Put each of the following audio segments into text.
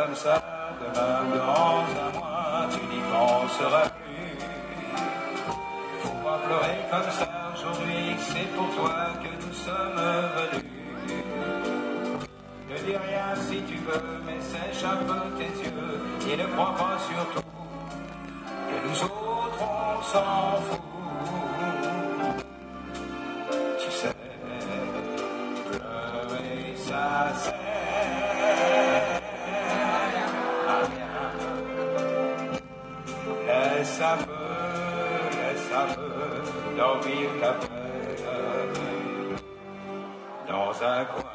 comme ça, demain dans un mois, tu n'y penseras plus. Faut pas pleurer comme ça aujourd'hui, c'est pour toi que nous sommes venus. Ne dis rien si tu veux, mais sèche un peu tes yeux, et ne crois pas surtout que nous autres on s'en fout. Tu sais, pleurer ça sert à rien. Laisse un peu dormir ta peine dans un coin.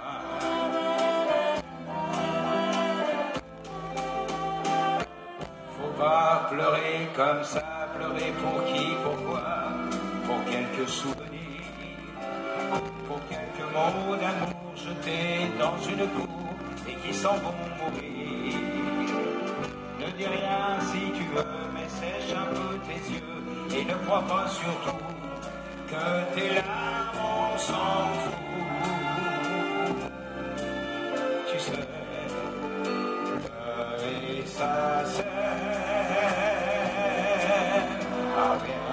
Faut pas pleurer comme ça, pleurer pour qui, pourquoi? Pour quelques souvenirs, pour quelques mots d'amour jetés dans une cour et qui s'en vont mourir. Ne dis rien si tu veux, mais sèche un peu tes yeux et ne crois pas surtout que tes larmes on s'en fout. Tu sais, pleurer ça sert à rien.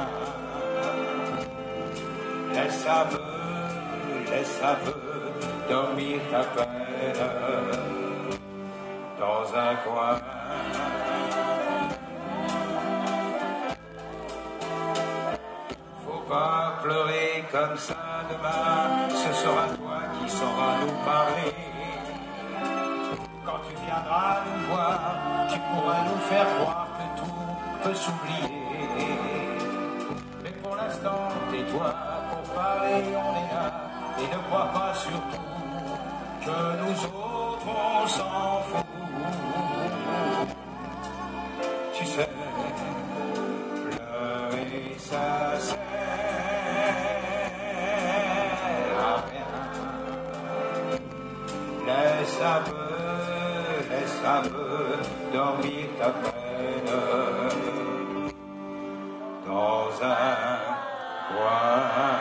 Laisse un peu dormir ta peine dans un coin. Faut pas pleurer comme ça demain, ce sera toi qui sauras nous parler. Quand tu viendras nous voir, tu pourras nous faire croire que tout peut s'oublier. Mais pour l'instant, tais-toi, pour parler on est là, et ne crois pas surtout que nous autres on s'en fout. Tu sais, pleurer ça sert à rien. Laisse un peu dormir ta peine dans un coin.